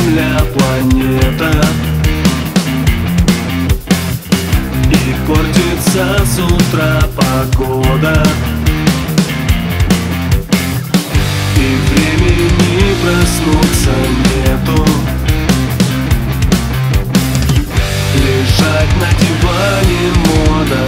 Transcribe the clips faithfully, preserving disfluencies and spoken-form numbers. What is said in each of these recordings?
Земля планета, и портится с утра погода, и времени проснуться нету. Лежать на диване мода.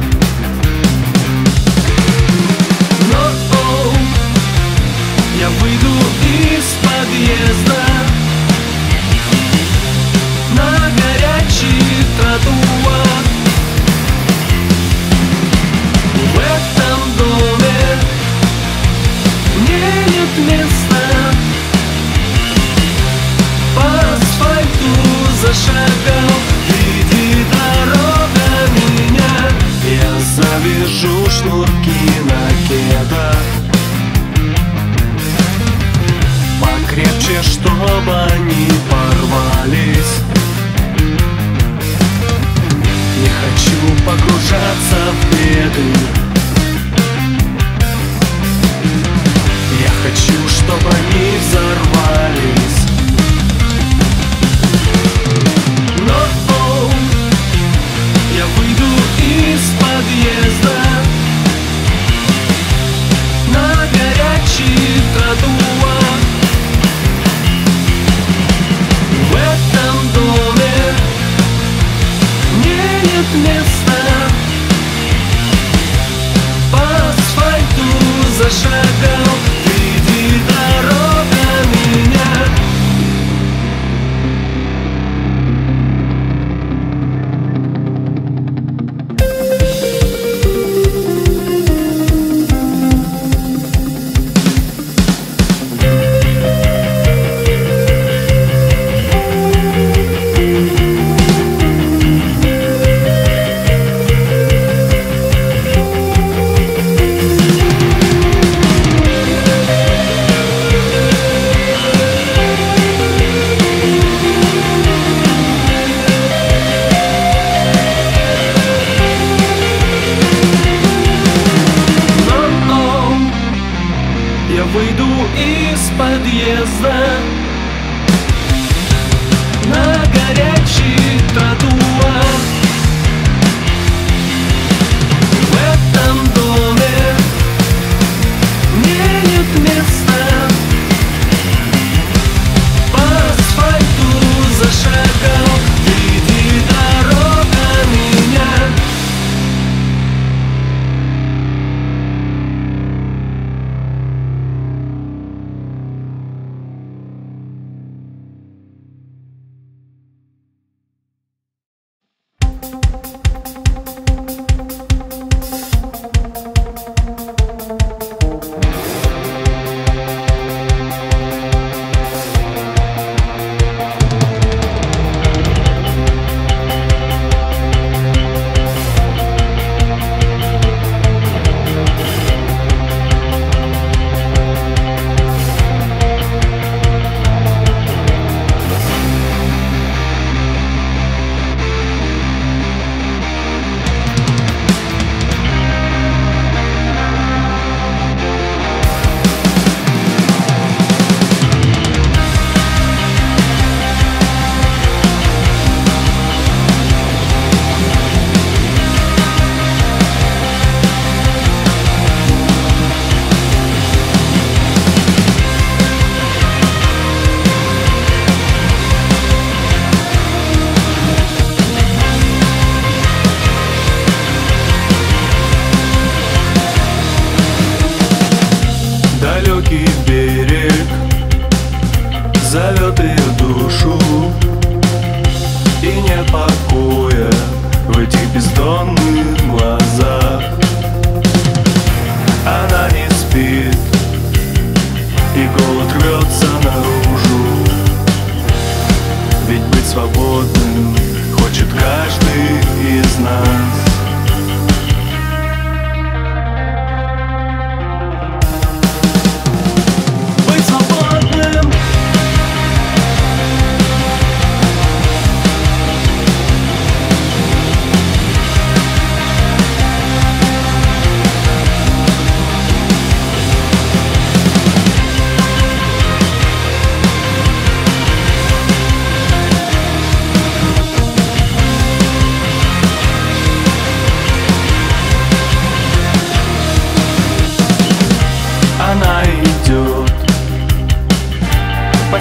Но оу, я выйду из подъезда на горячий тротуар. В этом доме мне нет места. По асфальту зашагал, иди, дорога меня. Я завяжу шнурки на кедах покрепче, чтобы они порвались. Не хочу погружаться в беды. Я хочу, чтобы они взорвались. Но оу, я выйду из подъезда на горячий тротуар. В этом доме мне нет места. По асфальту зашагал, иди, дорога меня. Я выйду из подъезда на горячий тротуар. В этом доме мне нет места. По асфальту зашагал, иди, дорога меня.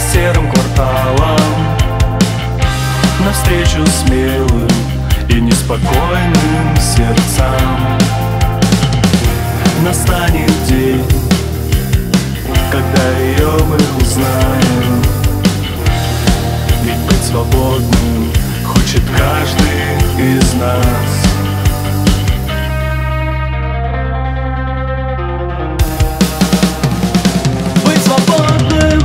серым кварталам, навстречу смелым и неспокойным сердцам. Настанет день, когда ее мы узнаем, ведь быть свободным хочет каждый из нас. Быть свободным.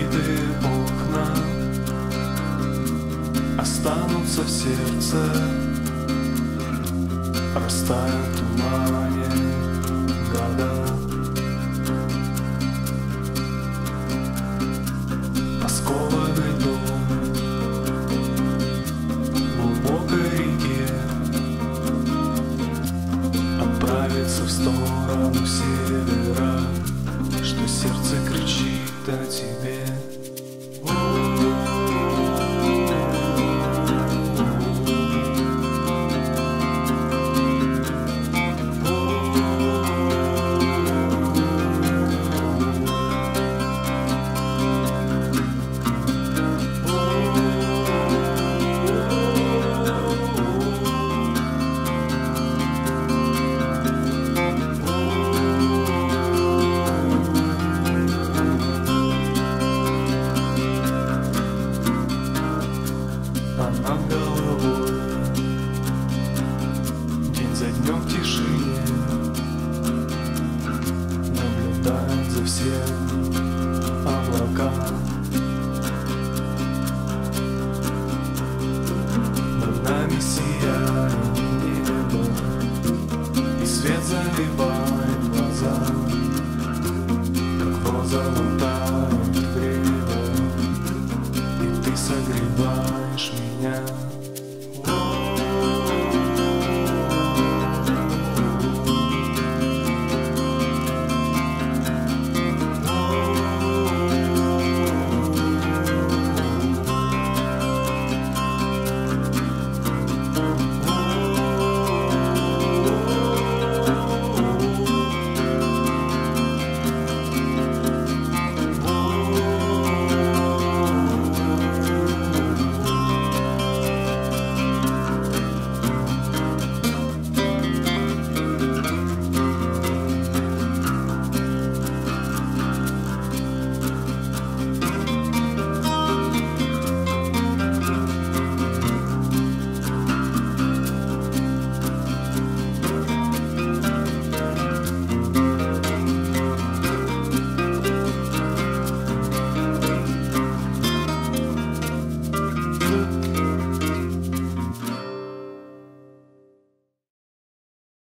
разбитые окна останутся в сердце, растают в тумане года. Осколанный дом в глубокой реке отправится в сторону севера, что сердце кричит о тебе. А над головой день за днем в тишине наблюдает за всем облака. Над нами сияет небо, и свет заливает глаза, как в розовом тает время, и ты согреваешь